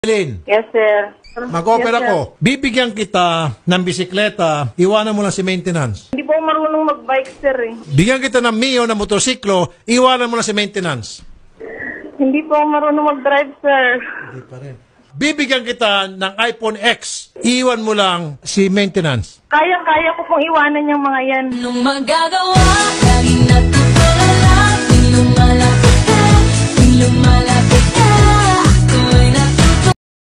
Lynn, Yes, sir. mag-offer Yes, sir. ako. Bibigyan kita ng bisikleta, iwanan mo lang si maintenance. Hindi po ako marunong mag-bike, sir, eh. Bigyan kita ng Mio na motorsiklo, iwanan mo lang si maintenance. Hindi po ako marunong mag-drive, sir. Hindi pa rin. Bibigyan kita ng iPhone X, iwan mo lang si maintenance. Kaya ko pong iwanan yung mga yan. Anong magagawa?